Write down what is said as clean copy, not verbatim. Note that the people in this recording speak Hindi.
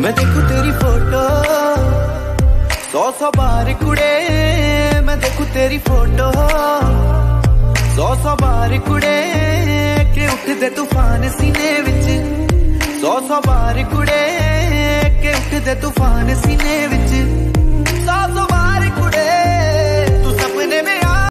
मैं देखूं तेरी फोटो 100 बार कुड़े, मैं देखूं तेरी फोटो 100 बार कुड़े के उठदे तूफान सीने विच 100 बार कुड़े के उठदे तूफान सीने